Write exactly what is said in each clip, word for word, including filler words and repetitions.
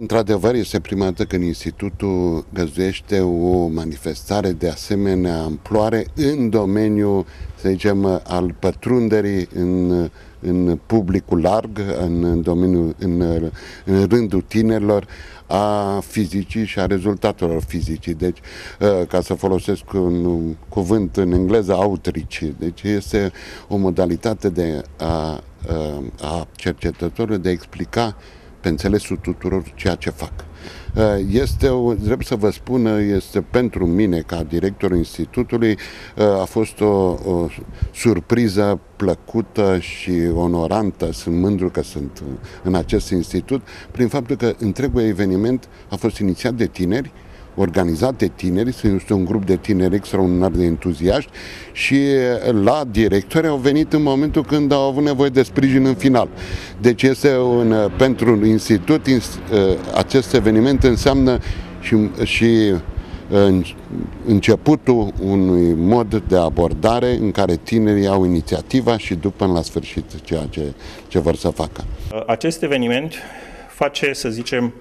Într-adevăr, este prima dată când Institutul găzduiește o manifestare de asemenea amploare în domeniul, să zicem, al pătrunderii în, în publicul larg, în, domeniul, în, în rândul tinerilor, a fizicii și a rezultatelor fizicii. Deci, ca să folosesc un cuvânt în engleză, outreach. Deci este o modalitate de a, a cercetătorului de a explica pe înțelesul tuturor ceea ce fac. Este, o, trebuie să vă spun, este pentru mine, ca directorul Institutului, a fost o, o surpriză plăcută și onorantă. Sunt mândru că sunt în acest institut, prin faptul că întregul eveniment a fost inițiat de tineri, organizat de tineri, este un grup de tineri extraordinar de entuziaști și la directori au venit în momentul când au avut nevoie de sprijin în final. Deci este un, pentru institut acest eveniment înseamnă și, și începutul unui mod de abordare în care tinerii au inițiativa și după la sfârșit ceea ce, ce vor să facă. Acest eveniment face, să zicem,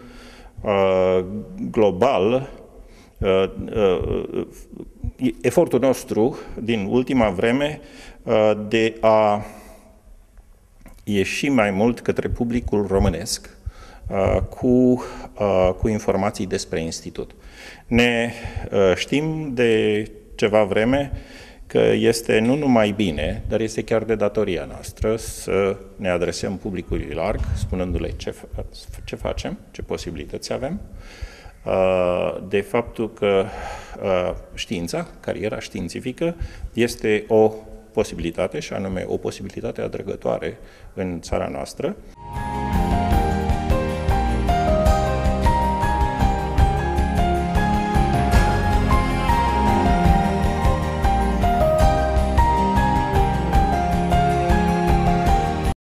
global efortul nostru din ultima vreme de a ieși mai mult către publicul românesc cu, cu informații despre institut. Ne știm de ceva vreme că este nu numai bine, dar este chiar de datoria noastră să ne adresăm publicului larg, spunându-le ce, ce facem, ce posibilități avem, de faptul că știința, cariera științifică, este o posibilitate, și anume o posibilitate atrăgătoare în țara noastră.